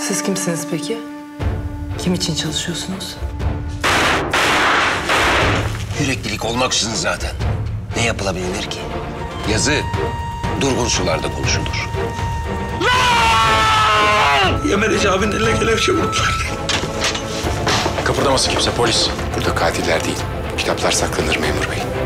Siz kimsiniz peki? Kim için çalışıyorsunuz? Yüreklilik olmaksızın zaten. Ne yapılabilir ki? Yazı durgun sularda konuşulur. Yemeneci abinin eline kelepçe vurdular. Kıpırdamasın kimse, polis. Burada katiller değil, bu kitaplar saklanır memur bey.